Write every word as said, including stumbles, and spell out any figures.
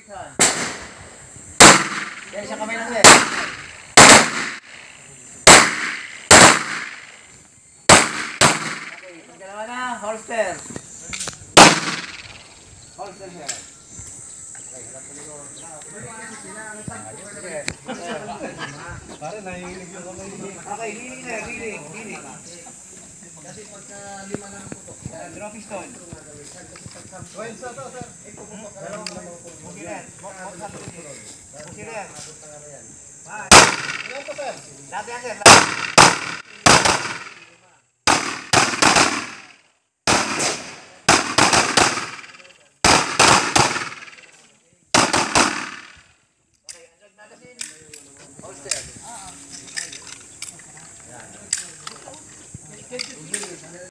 Yan, isang kamay lang sir. Okay, pagdalawa na, holster. Holster sir. Para nahihilig yung kamay. Okay, hiling na, hiling, hiling. Kasi pagka lima na ng putok. Draw piston. Well, sa to, sir. Bukilan. Bukilan. Ilan to, sir? Lahat yan sir.